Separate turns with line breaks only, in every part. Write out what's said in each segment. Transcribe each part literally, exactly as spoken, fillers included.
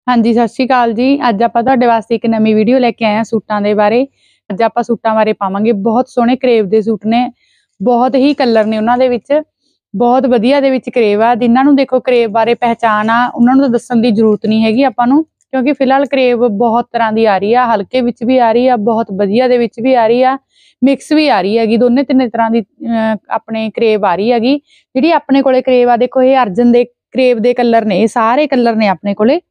हाँ जी, सत श्री अकाल जी। अज आपां तुहाडे वास्ते एक नवीं वीडियो लैके आए हां सूटां दे बारे। अज आपां सूटां बारे पावांगे। बहुत सोहणे करेब दे सूट ने, बहुत ही कलर ने उन्हां दे विच, बहुत वधिया दे विच करेब आ। जिन्हां नूं देखो करेब बारे पहचान आ उन्हां नूं तां दस्सण दी जरूरत नहीं हैगी आपां नूं, क्योंकि फिलहाल करेब बहुत तरह दी आ रही आ, हल्के विच भी आ रही आ, बहुत वधिया दे विच भी आ रही आ, मिक्स भी आ रही हैगी। दोने तिन्ने तरह दी अपने करेब आ रही हैगी। जिहड़ी अपने कोले करेब आ, देखो ये अर्जन दे करेब दे कलर ने, सारे कलर ने अपने कोले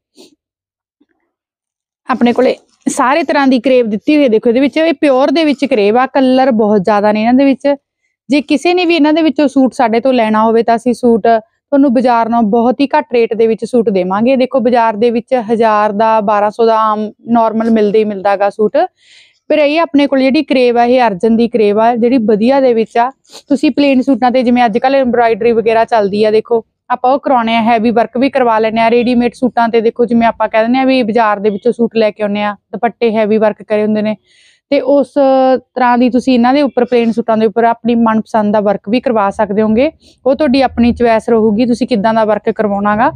अपने कोले सारे तरह की करेब दिती हुई है। देखो ये प्योर दे विच करेब आ, कलर बहुत ज़्यादा ने इन्हां दे विच। जे किसी ने भी इन्हां दे विचों सूट साडे तो लैना होवे तां असीं सूट तुहानूं बाजार नालों बहुत ही घट रेट दे विच सूट देवांगे। देखो बाजार दे विच हज़ार दा बारह सौ दा आम नॉर्मल मिलदा ही मिलदा गा सूट, पर ये अपने कोल जिहड़ी करेब आ ये अर्जन दी करेब आ, जिहड़ी वधिया दे विच आ। तुसीं प्लेन सूटां ते जिवें अजकल एम्ब्रॉयडरी वगैरह चलदी आ, देखो आपां ओह करवाउने आ, हैवी वर्क भी करवा लैंदे आ। रेडीमेड सूटां ते देखो जिवें आपां कह दिंदे आ भी बाजार दे विचों सूट लैके आउने आ, दुपट्टे हैवी वर्क करे हुंदे ने, ते उस तरह दी तुसीं इन्हां दे उपर प्लेन सूटां दे उपर अपनी मनपसंद दा वर्क भी करवा सकदे होगे। ओह तुहाडी अपनी चॉइस रहूगी, तुसीं किदां दा वर्क करवाउणा गा।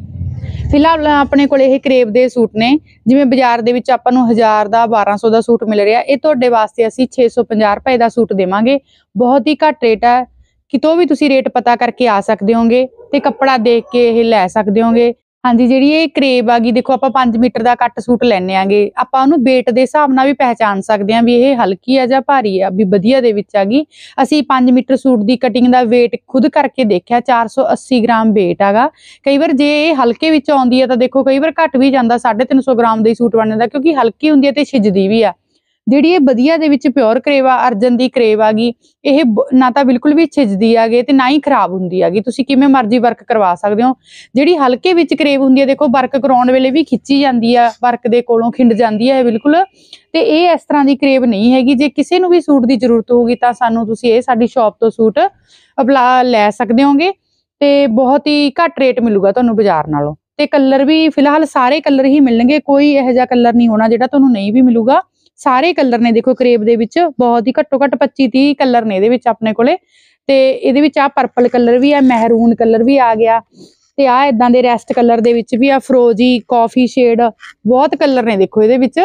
फिलहाल अपने कोल ये करेब दे सूट ने, जिवें बाजार दे विच आपां नूं हज़ार दा बारह सौ दा सूट मिल रिहा, ये तुहाडे वास्ते असीं छे सौ पचास रुपए दा सूट देवांगे। बहुत ही घट रेट है, कितों भी तुसीं रेट पता करके आ सकदे होगे ते कपड़ा देख के ये लै सकदे होगे। हाँ जी, जिहड़ी ये करेब आ गई, देखो आपां पांच मीटर दा कट सूट लैने आगे, आपां उहनूं वेट दे हिसाब नाल भी पहचान सकदे हां भी ये हल्की आ जां भारी आ, भी वधिया दे विच आ गई। असीं पांच मीटर सूट दी कटिंग दा वेट खुद करके देखिआ, चार सौ अस्सी ग्राम वेट आगा। कई बार जे ये हल्के विच आउंदी आ तां देखो कई बार घट भी जांदा, साढ़े तीन सौ ग्राम दा ही सूट बन जांदा, क्योंकि हल्की हुंदी आ ते छिजदी भी आ। जिहड़ी ये वधिया दे विच प्योर करेब आ, अर्जन दी करेब आ गई, ये ना तां बिल्कुल भी छिजदी आ गी ते ना ही खराब हुंदी आ गी, तुसीं किवें मर्जी वर्क करवा सकदे हो। जिहड़ी हल्के विच करेब हुंदी आ, देखो वर्क कराउण वेले भी खिच्ची जांदी आ, वर्क दे कोलों खिंड जांदी है बिल्कुल, ते ये इस तरह दी करेब नहीं हैगी। जे किसी नूं भी सूट दी जरूरत होगी तां सानूं तुसीं ये साडी शॉप तो सूट अपला लै सकदे होगे, ते बहुत ही घट रेट मिलूगा तुहानूं बाजार नालों। ते कलर भी फिलहाल सारे कलर ही मिलणगे, कोई इहो जिहा कलर नहीं होना जिहड़ा तुहानूं नहीं भी मिलूगा। सारे कलर ने देखो करेब दे विच, बहुत ही घट्टो घट पच्ची तीह कलर ने इहदे विच अपने कोले, ते इहदे विच आ परपल कलर भी आ, मैरून कलर भी आ गया, ते आ इदां दे रेस्ट कलर दे विच भी आ, फ्रोजी कॉफी शेड, बहुत कलर ने देखो इहदे विच।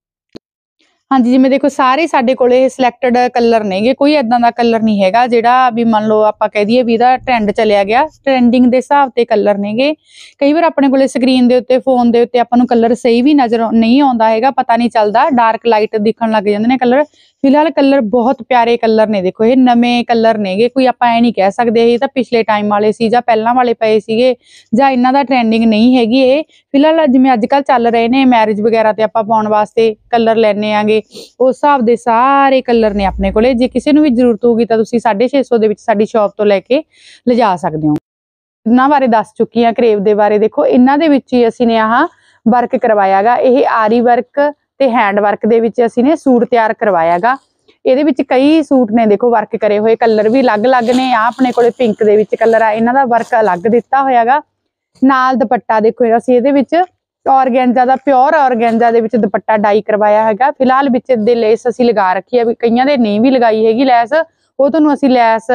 हाँ जी, जिवें देखो सारे साडे कोले सिलेक्टेड कलर नेगे, कोई इदां दा कलर नहीं हैगा जिहड़ा भी मान लो आपां कह दईए भी इहदा ट्रेंड चलिया गया, ट्रेंडिंग दे हिसाब ते कलर नेगे। कई बार अपने कोले स्क्रीन दे उत्ते फोन दे उत्ते आपां नूं कलर सही भी नज़र नहीं आउंदा हैगा, पता नहीं चलदा, डार्क लाइट दिखण लग जांदे ने कलर। फिलहाल कलर बहुत प्यारे कलर ने, देखो ये नवें कलर नेगे, कोई आपां ऐ नहीं कह सकदे ये तां पिछले टाइम वाले सी जां पहिलां वाले पए सीगे जां इन्हां दा ट्रेंडिंग नहीं हैगी ये। फिलहाल जिवें अजकल चल रहे ने मैरिज वगैरह ते आपां पाउण वास्ते कलर लैने आगे, उस हिसाब दे सारे कलर ने अपने कोले। जे किसी नूं भी जरूरत होगी तां तुसीं साढ़े छे सौ दे विच साडी शॉप तो लैके लिजा सकदे हो। इन्हां बारे दस चुकी हां करेब दे बारे। देखो इन्हां दे विच ही असीं ने आह वर्क करवाया गा, ये आरी वर्क ते हैंड वर्क दे विच असीं ने सूट तैयार करवाया गा। इहदे विच कई सूट ने देखो वर्क करे हुए, कलर भी अलग अलग ने। आ अपने कोले पिंक दे विच कलर आ, इन्हां दा वर्क अलग दिता होया गा। नाल दुपट्टा देखो असीं इहदे विच ऑर्गेंजा दा, प्योर ऑर्गेंजा दे विच दुपट्टा डाई करवाया हैगा। फिलहाल विच दे लेस असीं लगा रखी है, कईयां दे नहीं भी लगाई हैगी लैस, वो तुहानूं असीं लैस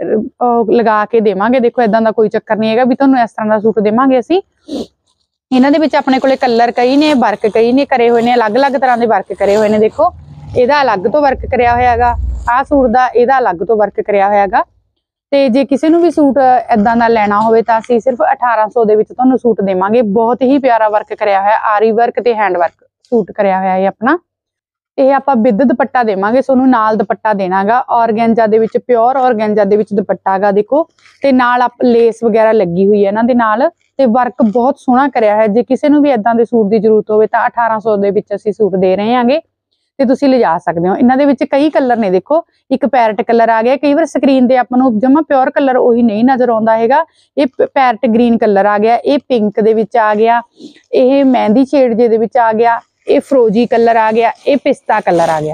लगा के देवांगे। देखो इदां दा कोई चक्कर नहीं हैगा भी तुहानूं इस तरह दा सूट देवांगे असीं। इन्हां दे विच अपने कोले कलर कई ने, वर्क कई ने करे हुए ने, अलग अलग तरह दे वर्क करे हुए ने। देखो इहदा अलग तो वर्क करिया होया गा, आ सूट दा इहदा अलग तो वर्क करिया होया गा। ते जे किसी नूं भी सूट इदां दा लैना होवे तां असीं सिर्फ अठारह सौ दे विच तुहानूं सूट देवांगे। बहुत ही प्यारा वर्क करिया होया, आरी वर्क ते हैंड वर्क सूट करिया होया है अपना। ਇਹ ਆਪਾਂ ਵਿਦ ਦੁਪੱਟਾ ਦੇਵਾਂਗੇ ਤੁਹਾਨੂੰ, ਨਾਲ ਦੁਪੱਟਾ ਦੇਣਾਗਾ ਔਰਗੈਂਜਾ ਦੇ ਵਿੱਚ, ਪਿਓਰ ਔਰਗੈਂਜਾ ਦੇ ਵਿੱਚ ਦੁਪੱਟਾ ਹੈਗਾ ਦੇਖੋ, ਤੇ ਨਾਲ ਆਪ ਲੇਸ ਵਗੈਰਾ ਲੱਗੀ ਹੋਈ ਹੈ ਇਹਨਾਂ ਦੇ ਨਾਲ, ਤੇ ਵਰਕ ਬਹੁਤ ਸੋਹਣਾ ਕਰਿਆ ਹੈ। ਜੇ ਕਿਸੇ ਨੂੰ ਵੀ ਇਦਾਂ ਦੇ ਸੂਟ ਦੀ ਜ਼ਰੂਰਤ ਹੋਵੇ ਤਾਂ ਅਠਾਰਾਂ ਸੌ ਦੇ ਵਿੱਚ ਅਸੀਂ ਸੂਟ ਦੇ ਰਹੇ ਹਾਂਗੇ, ਤੇ ਤੁਸੀਂ ਲਿਜਾ ਸਕਦੇ ਹੋ। ਇਹਨਾਂ ਦੇ ਵਿੱਚ ਕਈ ਕਲਰ ਨੇ, ਦੇਖੋ ਇੱਕ ਪੈਰਟ ਕਲਰ ਆ ਗਿਆ, ਕਈ ਵਾਰ ਸਕਰੀਨ ਤੇ ਆਪਾਂ ਨੂੰ ਜਮਾ ਪਿਓਰ ਕਲਰ ਉਹੀ ਨਹੀਂ ਨਜ਼ਰ ਆਉਂਦਾ ਹੈਗਾ। ਇਹ ਪੈਰਟ ਗ੍ਰੀਨ ਕਲਰ ਆ ਗਿਆ, ਇਹ ਪਿੰਕ ਦੇ ਵਿੱਚ ਆ ਗਿਆ, ਇਹ ਮਹਿੰਦੀ ਸ਼ੇਡ ਜੇ ਦੇ ਵਿੱਚ ਆ ਗਿਆ, ਇਹ ਫਰੋਜੀ ਕਲਰ ਆ ਗਿਆ, ਇਹ ਪਿਸਤਾ ਕਲਰ ਆ ਗਿਆ।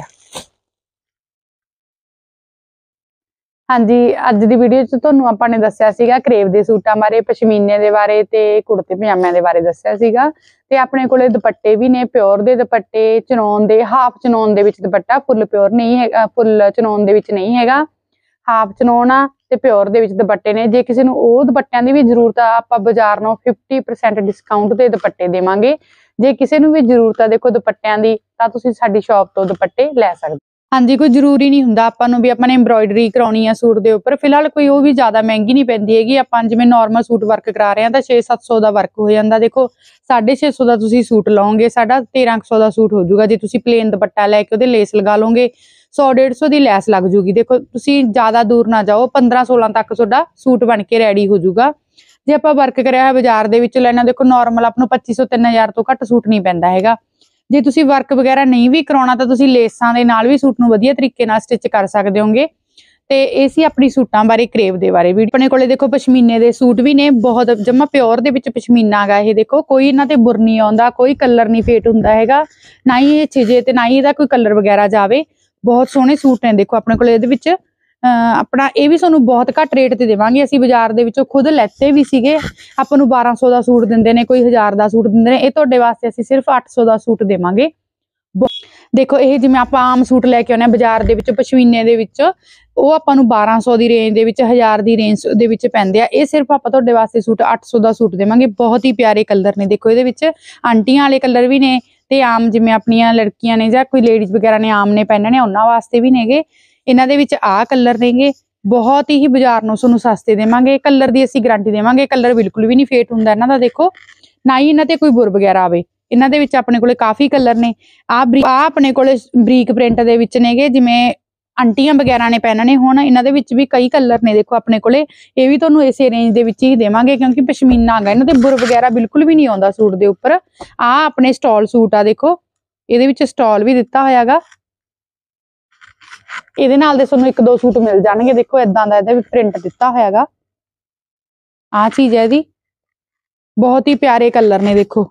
हाँ जी, अज की वीडियो च तुहानूं आपां ने दस्सिया सीगा करेब दे सूटां बारे, पशमीने दे बारे ते कुर्ते पजामिਆਂ दे बारे दस्सिया सीगा। ते अपने कोले दुपट्टे भी ने, प्योर दे दुपट्टे, चनौन दे, हाफ चनौन दे विच दुपट्टा, फुल प्योर नहीं है, फुल चनौन दे विच नहीं हैगा, हाफ चनौन आ ਤੇ ਪਿਓਰ ਦੇ ਵਿੱਚ ਦੁਪੱਟੇ ਨੇ। ਜੇ ਕਿਸੇ ਨੂੰ ਉਹ ਦੁਪੱਟਿਆਂ ਦੀ ਵੀ ਜ਼ਰੂਰਤ ਆ, ਆਪਾਂ ਬਾਜ਼ਾਰ ਨਾਲੋਂ ਫਿਫਟੀ ਪਰਸੈਂਟ ਡਿਸਕਾਊਂਟ ਤੇ ਦੁਪੱਟੇ ਦੇਵਾਂਗੇ। ਜੇ ਕਿਸੇ ਨੂੰ ਵੀ ਜ਼ਰੂਰਤ ਆ ਦੇਖੋ ਦੁਪੱਟਿਆਂ ਦੀ, ਤਾਂ ਤੁਸੀਂ ਸਾਡੀ ਸ਼ਾਪ ਤੋਂ ਦੁਪੱਟੇ ਲੈ ਸਕਦੇ। ਹਾਂਜੀ, ਕੋਈ ਜ਼ਰੂਰੀ ਨਹੀਂ ਹੁੰਦਾ ਆਪਾਂ ਨੂੰ ਵੀ ਆਪਾਂ ਨੇ ਐਮਬ੍ਰੋਇਡਰੀ ਕਰਾਉਣੀ ਆ ਸੂਟ ਦੇ ਉੱਪਰ। ਫਿਲਹਾਲ ਕੋਈ ਉਹ ਵੀ ਜ਼ਿਆਦਾ ਮਹਿੰਗੀ ਨਹੀਂ ਪੈਂਦੀ ਹੈਗੀ। ਆਪਾਂ ਜਿਵੇਂ ਨਾਰਮਲ ਸੂਟ ਵਰਕ ਕਰਾ ਰਹੇ ਹਾਂ ਤਾਂ ਛੇ ਸੱਤ ਸੌ ਦਾ ਵਰਕ ਹੋ ਜਾਂਦਾ। ਦੇਖੋ ਸਾਢੇ ਛੇ ਸੌ ਦਾ ਤੁਸੀਂ ਸੂਟ ਲਾਓਗੇ, ਸਾਡਾ ਤੇਰਾਂ ਸੌ ਦਾ ਸੂਟ ਹੋ ਜਾਊਗਾ। ਜੇ ਤੁਸੀਂ ਪਲੇਨ ਦੁਪੱਟਾ ਲੈ ਕੇ ਉਹਦੇ ਲੇਸ ਲਗਾ ਲਓਗੇ, ਸੌ ਡੇਢ ਸੌ ਦੀ ਲੈਸ ਲੱਗ ਜੂਗੀ। ਦੇਖੋ ਤੁਸੀਂ ਜ਼ਿਆਦਾ ਦੂਰ ਨਾ ਜਾਓ, ਪੰਦਰਾਂ ਸੋਲਾਂ ਤੱਕ ਤੁਹਾਡਾ ਸੂਟ ਬਣ ਕੇ ਰੈਡੀ ਹੋ ਜਾਊਗਾ। ਜੇ ਆਪਾਂ ਵਰਕ ਕਰਿਆ ਹੋਇਆ ਬਾਜ਼ਾਰ ਦੇ ਵਿੱਚ ਲੈਣਾ, ਦੇਖੋ ਨਾਰਮਲ ਆਪਾਂ ਨੂੰ ਪੱਚੀ ਸੌ ਤਿੰਨ ਹਜ਼ਾਰ ਤੋਂ ਘੱਟ ਸੂਟ ਨਹੀਂ ਪੈਂਦਾ ਹੈਗਾ। ਜੇ ਤੁਸੀਂ ਵਰਕ ਵਗੈਰਾ ਨਹੀਂ ਵੀ ਕਰਾਉਣਾ ਤਾਂ ਤੁਸੀਂ ਲੇਸਾਂ ਦੇ ਨਾਲ ਵੀ ਸੂਟ ਨੂੰ ਵਧੀਆ ਤਰੀਕੇ ਨਾਲ ਸਟਿਚ ਕਰ ਸਕਦੇ ਹੋਗੇ। ਤੇ ਇਹ ਸੀ ਆਪਣੀ ਸੂਟਾਂ ਬਾਰੇ, ਕਰੇਵ ਦੇ ਬਾਰੇ ਵੀਡੀਓ। ਆਪਣੇ ਕੋਲੇ ਦੇਖੋ ਪਸ਼ਮੀਨੇ ਦੇ ਸੂਟ ਵੀ ਨੇ, ਬਹੁਤ ਜਮਾ ਪਿਓਰ ਦੇ ਵਿੱਚ ਪਸ਼ਮੀਨਾ ਗਾ ਇਹ। ਦੇਖੋ ਕੋਈ ਇਹਨਾਂ ਤੇ ਬੁਰ ਨਹੀਂ ਆਉਂਦਾ, ਕੋਈ ਕਲਰ ਨਹੀਂ ਫੇਟ ਹੁੰਦਾ ਹੈਗਾ, ਨਾ ਹੀ ਇਹ ਛਿਜੇ ਤੇ ਨਾ ਹੀ ਇਹਦਾ ਕੋਈ ਕਲਰ ਵਗੈਰਾ ਜਾਵੇ। ਬਹੁਤ ਸੋਹਣੇ ਸੂਟ ਨੇ ਦੇਖੋ ਆਪਣੇ ਕੋਲੇ ਇਹਦੇ ਵਿੱਚ। ਅਹ ਆਪਣਾ ਇਹ ਵੀ ਤੁਹਾਨੂੰ ਬਹੁਤ ਘੱਟ ਰੇਟ ਤੇ ਦੇਵਾਂਗੇ। ਅਸੀਂ ਬਾਜ਼ਾਰ ਦੇ ਵਿੱਚੋਂ ਖੁਦ ਲੈਤੇ ਵੀ ਸੀਗੇ, ਆਪਾਂ ਨੂੰ ਬਾਰਾਂ ਸੌ ਦਾ ਸੂਟ ਦਿੰਦੇ ਨੇ, ਕੋਈ ਹਜ਼ਾਰ ਦਾ ਸੂਟ ਦਿੰਦੇ ਨੇ। ਇਹ ਤੁਹਾਡੇ ਵਾਸਤੇ ਅਸੀਂ ਸਿਰਫ ਅੱਠ ਸੌ ਦਾ ਸੂਟ ਦੇਵਾਂਗੇ। ਦੇਖੋ ਇਹ ਜਿਵੇਂ ਆਪਾਂ ਆਮ ਸੂਟ ਲੈ ਕੇ ਆਉਂਦੇ ਹਾਂ ਬਾਜ਼ਾਰ ਦੇ ਵਿੱਚ ਪਸ਼ਮੀਨੇ ਦੇ ਵਿੱਚ, ਉਹ ਆਪਾਂ ਨੂੰ ਬਾਰਾਂ ਸੌ ਦੀ ਰੇਂਜ ਦੇ ਵਿੱਚ, ਹਜ਼ਾਰ ਦੀ ਰੇਂਜ ਦੇ ਵਿੱਚ ਪੈਂਦੇ ਆ। ਇਹ ਸਿਰਫ ਆਪਾਂ ਤੁਹਾਡੇ ਵਾਸਤੇ ਸੂਟ ਅੱਠ ਸੌ ਦਾ ਸੂਟ ਦੇਵਾਂਗੇ। ਬਹੁਤ ਹੀ ਪਿਆਰੇ ਕਲਰ ਨੇ ਦੇਖੋ ਇਹਦੇ ਵਿੱਚ, ਆਂਟੀਆਂ ਵਾਲੇ ਕਲਰ ਵੀ ਨੇ ਤੇ ਆਮ ਜਿਵੇਂ ਆਪਣੀਆਂ ਲੜਕੀਆਂ ਨੇ ਜਾਂ ਕੋਈ ਲੇਡੀਜ਼ ਵਗੈਰਾ ਨੇ ਆਮ ਨੇ ਪਹਿਨਣੇ, ਉਹਨਾਂ ਵਾਸਤੇ ਵੀ ਨੇਗੇ। ਇਹਨਾਂ ਦੇ ਵਿੱਚ ਆਹ ਕਲਰ ਨੇਗੇ, ਬਹੁਤ ਹੀ ਬਾਜ਼ਾਰ ਨੂੰ ਤੁਹਾਨੂੰ ਸਸਤੇ ਦੇਵਾਂਗੇ। ਕਲਰ ਦੀ ਅਸੀਂ ਗਾਰੰਟੀ ਦੇਵਾਂਗੇ, ਕਲਰ ਬਿਲਕੁਲ ਵੀ ਨਹੀਂ ਫੇਟ ਹੁੰਦਾ ਇਹਨਾਂ ਦਾ। ਦੇਖੋ ਨਾ ਹੀ ਇਹਨਾਂ ਤੇ ਕੋਈ ਬੁਰ ਵਗੈਰਾ ਆਵੇ। ਇਹਨਾਂ ਦੇ ਵਿੱਚ ਆਪਣੇ ਕੋਲੇ ਕਾਫੀ ਕਲਰ ਨੇ। ਆਹ ਆਹ ਆਪਣੇ ਕੋਲੇ ਬਰੀਕ ਪ੍ਰਿੰਟ ਦੇ ਵਿੱਚ ਨੇਗੇ, ਜਿਵੇਂ ਆਂਟੀਆਂ ਵਗੈਰਾ ਨੇ ਪਹਿਨਣੇ ਹੁਣ। ਇਹਨਾਂ ਦੇ ਵਿੱਚ ਵੀ ਕਈ ਕਲਰ ਨੇ ਦੇਖੋ ਆਪਣੇ ਕੋਲੇ। ਇਹ ਵੀ ਤੁਹਾਨੂੰ ਇਸੇ ਰੇਂਜ ਦੇ ਵਿੱਚ ਹੀ ਦੇਵਾਂਗੇ, ਕਿਉਂਕਿ ਪਸ਼ਮੀਨਾ ਹੈਗਾ, ਇਹਨਾਂ ਤੇ ਬੁਰ ਵਗੈਰਾ ਬਿਲਕੁਲ ਵੀ ਨਹੀਂ ਆਉਂਦਾ ਸੂਟ ਦੇ ਉੱਪਰ। ਆਹ ਆਪਣੇ ਸਟਾਲ ਸੂਟ ਆ ਦੇਖੋ, ਇਹਦੇ ਵਿੱਚ ਸਟਾਲ ਵੀ ਦਿੱਤਾ ਹੋਇਆ ਗਾ। ਇਹਦੇ ਨਾਲ ਦੇ ਤੁਹਾਨੂੰ ਇੱਕ ਦੋ ਸੂਟ ਮਿਲ ਜਾਣਗੇ। ਦੇਖੋ ਏਦਾਂ ਦਾ ਇਹਦਾ ਵੀ ਪ੍ਰਿੰਟ ਦਿੱਤਾ ਹੋਇਆ ਗਾ। ਆਹ ਚੀਜ਼ ਹੈ ਇਹਦੀ, ਬਹੁਤ ਹੀ ਪਿਆਰੇ ਕਲਰ ਨੇ ਦੇਖੋ।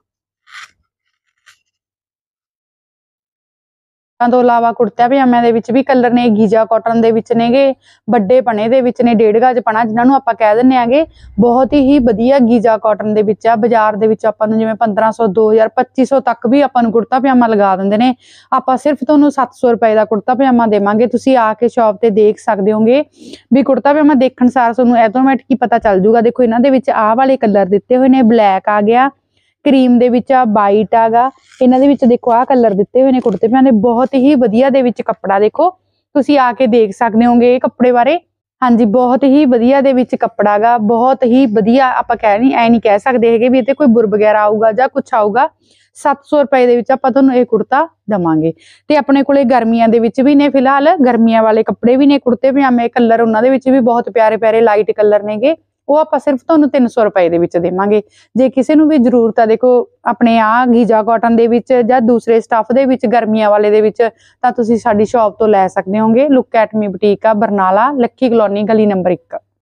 ਤੋਂ ਇਲਾਵਾ ਕੁੜਤਾ ਪਜਾਮਿਆਂ ਦੇ ਵਿੱਚ ਵੀ ਕਲਰ ਨੇ, ਗੀਜਾ ਕਾਟਨ ਦੇ ਵਿੱਚ ਨੇਗੇ, ਵੱਡੇ ਪਣੇ ਦੇ ਵਿੱਚ ਨੇ, ਡੇਢ ਗਜ ਪਣਾ ਜਿਨ੍ਹਾਂ ਨੂੰ ਆਪਾਂ ਕਹਿ ਦਿੰਦੇ ਆਂਗੇ। ਬਹੁਤ ਹੀ ਵਧੀਆ ਗੀਜਾ ਕਾਟਨ ਦੇ ਵਿੱਚ ਆ। ਬਾਜ਼ਾਰ ਦੇ ਵਿੱਚ ਆਪਾਂ ਨੂੰ ਜਿਵੇਂ ਪੰਦਰਾਂ ਸੌ, ਦੋ ਹਜ਼ਾਰ, ਪੱਚੀ ਸੌ ਤੱਕ ਵੀ ਆਪਾਂ ਨੂੰ ਕੁੜਤਾ ਪਜਾਮਾ ਲਗਾ ਦਿੰਦੇ ਨੇ। ਆਪਾਂ ਸਿਰਫ ਤੁਹਾਨੂੰ ਸੱਤ ਸੌ ਰੁਪਏ ਦਾ ਕੁੜਤਾ ਪਜਾਮਾ ਦੇਵਾਂਗੇ। ਤੁਸੀਂ ਆ ਕੇ ਸ਼ਾਪ ਤੇ ਦੇਖ ਸਕਦੇ ਹੋਗੇ ਵੀ ਕੁੜਤਾ ਪਜਾਮਾ ਦੇਖਣ ਸਾਰ ਤੁਹਾਨੂੰ ਆਟੋਮੈਟਿਕ ਹੀ ਪਤਾ ਚੱਲ ਜੂਗਾ। ਦੇਖੋ ਇਹਨਾਂ ਦੇ ਵਿੱਚ ਆਹ ਵਾਲੇ ਕਲਰ ਦਿੱਤੇ ਹੋਏ ਨੇ, ਬਲੈਕ ਆ ਗਿਆ, ਕਰੀਮ ਦੇ ਵਿੱਚ ਆ, ਵਾਈਟ ਆਗਾ। ਇਹਨਾਂ ਦੇ ਵਿੱਚ ਦੇਖੋ ਆਹ ਕਲਰ ਦਿੱਤੇ ਹੋਏ ਨੇ ਕੁੜਤੇ ਪਜਾਮੇ, ਬਹੁਤ ਹੀ ਵਧੀਆ ਦੇ ਵਿੱਚ ਕੱਪੜਾ। ਦੇਖੋ ਤੁਸੀਂ ਆ ਕੇ ਦੇਖ ਸਕਦੇ ਹੋਗੇ ਇਹ ਕੱਪੜੇ ਬਾਰੇ। ਹਾਂਜੀ, ਬਹੁਤ ਹੀ ਵਧੀਆ ਦੇ ਵਿੱਚ ਕੱਪੜਾ ਗਾ, ਬਹੁਤ ਹੀ ਵਧੀਆ। ਆਪਾਂ ਕਹਿ ਨਹੀਂ ਐ ਨਹੀਂ ਕਹਿ ਸਕਦੇ ਹੈਗੇ ਵੀ ਇਹ ਤੇ ਕੋਈ ਬੁਰ ਵਗੈਰਾ ਆਊਗਾ ਜਾਂ ਕੁਛ ਆਊਗਾ। ਸੱਤ ਸੌ ਰੁਪਏ ਦੇ ਵਿੱਚ ਆਪਾਂ ਤੁਹਾਨੂੰ ਇਹ ਕੁੜਤਾ ਦਵਾਂਗੇ। ਤੇ ਆਪਣੇ ਕੋਲੇ ਗਰਮੀਆਂ ਦੇ ਵਿੱਚ ਵੀ ਨੇ, ਫਿਲਹਾਲ ਗਰਮੀਆਂ ਵਾਲੇ ਕੱਪੜੇ ਵੀ ਨੇ ਕੁੜਤੇ ਪਜਾਮੇ। ਕਲਰ ਉਹਨਾਂ ਦੇ ਵਿੱਚ ਵੀ ਬਹੁਤ ਪਿਆਰੇ ਪਿਆਰੇ ਲਾਈਟ ਕਲਰ ਨੇਗੇ, ਉਹ ਆਪਾਂ ਸਿਰਫ ਤੁਹਾਨੂੰ ਤਿੰਨ ਸੌ ਰੁਪਏ ਦੇ ਵਿੱਚ ਦੇਵਾਂਗੇ। ਜੇ ਕਿਸੇ ਨੂੰ ਵੀ ਜ਼ਰੂਰਤ ਆ ਦੇਖੋ ਆਪਣੇ ਆਹ ਗੀਜਾ ਕਾਟਨ ਦੇ ਵਿੱਚ ਜਾਂ ਦੂਸਰੇ ਸਟੱਫ ਦੇ ਵਿੱਚ, ਗਰਮੀਆਂ ਵਾਲੇ ਦੇ ਵਿੱਚ, ਤਾਂ ਤੁਸੀਂ ਸਾਡੀ ਸ਼ਾਪ ਤੋਂ ਲੈ ਸਕਦੇ ਹੋਗੇ। ਲੁੱਕ ਐਟ ਮੀ ਬੁਟੀਕ ਆ, ਬਰਨਾਲਾ, ਲੱਖੀ ਕਲੋਨੀ, ਗਲੀ ਨੰਬਰ ਇੱਕ।